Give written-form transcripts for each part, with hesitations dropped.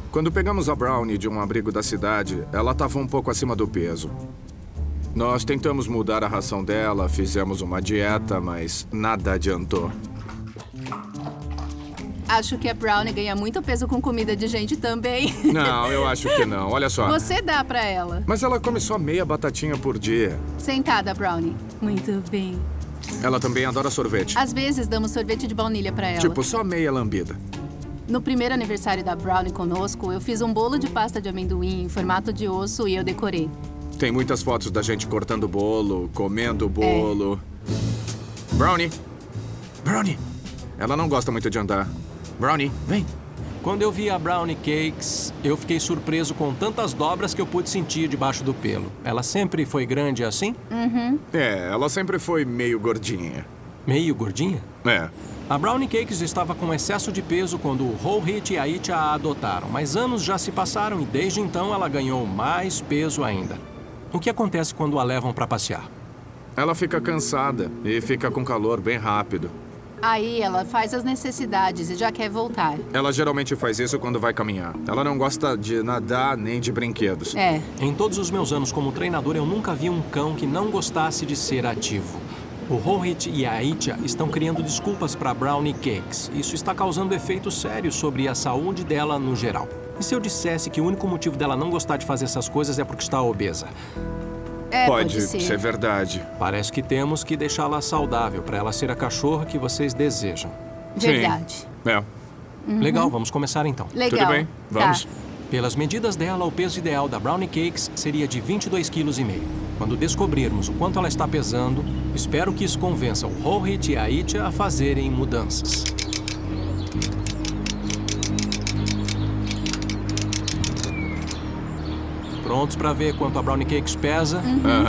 Quando pegamos a Brownie de um abrigo da cidade, ela estava um pouco acima do peso. Nós tentamos mudar a ração dela, fizemos uma dieta, mas nada adiantou. Acho que a Brownie ganha muito peso com comida de gente também. Não, eu acho que não. Olha só. Você dá pra ela. Mas ela come só meia batatinha por dia. Sentada, Brownie. Muito bem. Ela também adora sorvete. Às vezes damos sorvete de baunilha pra ela. Tipo, só meia lambida. No primeiro aniversário da Brownie conosco, eu fiz um bolo de pasta de amendoim em formato de osso e eu decorei. Tem muitas fotos da gente cortando bolo, comendo bolo. Brownie! Brownie! Ela não gosta muito de andar. Brownie, vem! Quando eu vi a Brownie Cakes, eu fiquei surpreso com tantas dobras que eu pude sentir debaixo do pelo. Ela sempre foi grande assim? Ela sempre foi meio gordinha. Meio gordinha? É. A Brownie Cakes estava com excesso de peso quando o Rohit e a Itcha a adotaram, mas anos já se passaram e desde então ela ganhou mais peso ainda. O que acontece quando a levam para passear? Ela fica cansada e fica com calor bem rápido. Aí ela faz as necessidades e já quer voltar. Ela geralmente faz isso quando vai caminhar. Ela não gosta de nadar nem de brinquedos. Em todos os meus anos como treinador, eu nunca vi um cão que não gostasse de ser ativo. O Rohit e a Itcha estão criando desculpas para Brownie Cakes. Isso está causando efeitos sérios sobre a saúde dela no geral. E se eu dissesse que o único motivo dela não gostar de fazer essas coisas é porque está obesa? Pode ser verdade. Parece que temos que deixá-la saudável para ela ser a cachorra que vocês desejam. Verdade. É. Legal, vamos começar então. Legal. Tudo bem, vamos. Tá. Pelas medidas dela, o peso ideal da Brownie Cakes seria de 22,5 kg. Quando descobrirmos o quanto ela está pesando, espero que isso convença o Rohit e a Itcha a fazerem mudanças. Prontos para ver quanto a Brownie Cakes pesa?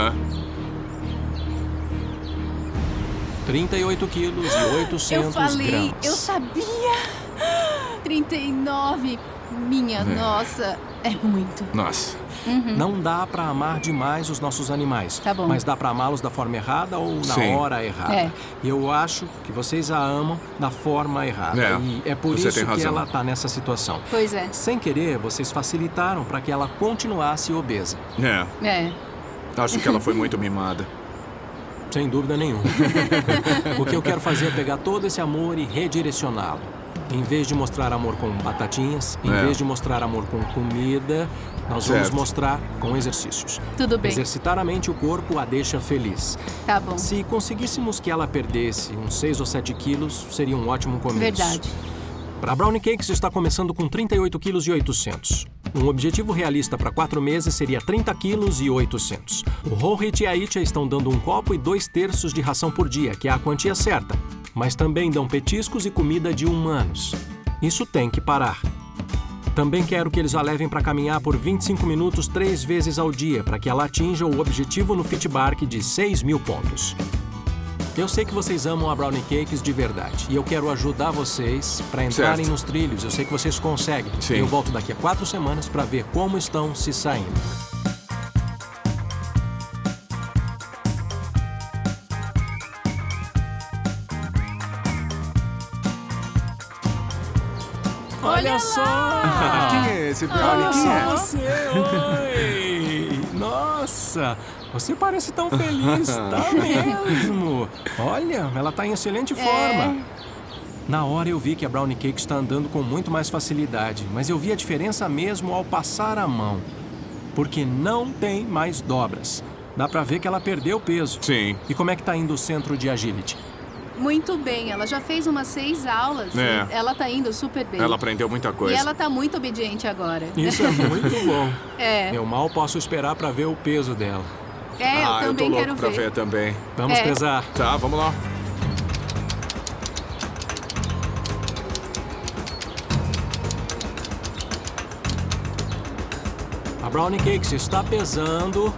38 quilos e 800 Eu falei, gramas. eu sabia. 39. Minha nossa, é muito. Nossa. Não dá pra amar demais os nossos animais. Tá bom. Mas dá pra amá-los da forma errada ou na Sim. hora errada. E eu acho que vocês a amam da forma errada. E é por Você isso tem que razão. ela tá nessa situação. Pois é. Sem querer, vocês facilitaram pra que ela continuasse obesa. Acho que ela foi muito mimada. Sem dúvida nenhuma. O que eu quero fazer é pegar todo esse amor e redirecioná-lo. Em vez de mostrar amor com batatinhas, em vez de mostrar amor com comida, nós vamos mostrar com exercícios. Tudo bem. Exercitar a mente e o corpo a deixa feliz. Tá bom. Se conseguíssemos que ela perdesse uns 6 ou 7 quilos, seria um ótimo começo. Verdade. Para Brownie Cakes está começando com 38 quilos e 800. Um objetivo realista para 4 meses seria 30 quilos e 800. O Rohit e a Itcha estão dando 1 copo e 2/3 de ração por dia, que é a quantia certa. Mas também dão petiscos e comida de humanos. Isso tem que parar. Também quero que eles a levem para caminhar por 25 minutos 3 vezes ao dia, para que ela atinja o objetivo no Fitbark de 6.000 pontos. Eu sei que vocês amam a Brownie Cakes de verdade. E eu quero ajudar vocês para entrarem nos trilhos. Eu sei que vocês conseguem. Sim. Eu volto daqui a 4 semanas para ver como estão se saindo. Olha só! Quem é esse Brownie? Olha Quem só é? você! Oi! Nossa! Você parece tão feliz, tá mesmo? Olha, ela tá em excelente forma. Na hora eu vi que a Brownie Cake está andando com muito mais facilidade, mas eu vi a diferença mesmo ao passar a mão. Porque não tem mais dobras. Dá pra ver que ela perdeu peso. Sim. E como é que tá indo o centro de agility? Muito bem. Ela já fez umas 6 aulas. E ela tá indo super bem. Ela aprendeu muita coisa. E ela tá muito obediente agora. Isso é muito bom. É. Eu mal posso esperar pra ver o peso dela. Eu também tô louco quero pra ver também. Vamos pesar. Tá, vamos lá. A Brownie Cakes está pesando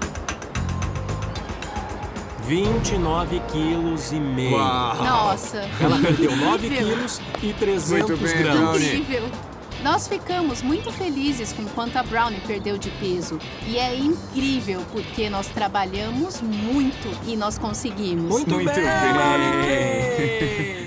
29,5 quilos. Nossa. Ela perdeu 9 incrível. quilos e 300 Muito bem, gramas. Brownie. Incrível. Nós ficamos muito felizes com quanto a Brownie perdeu de peso. E é incrível, porque nós trabalhamos muito e nós conseguimos. Muito bem, bem. Brownie Cakes!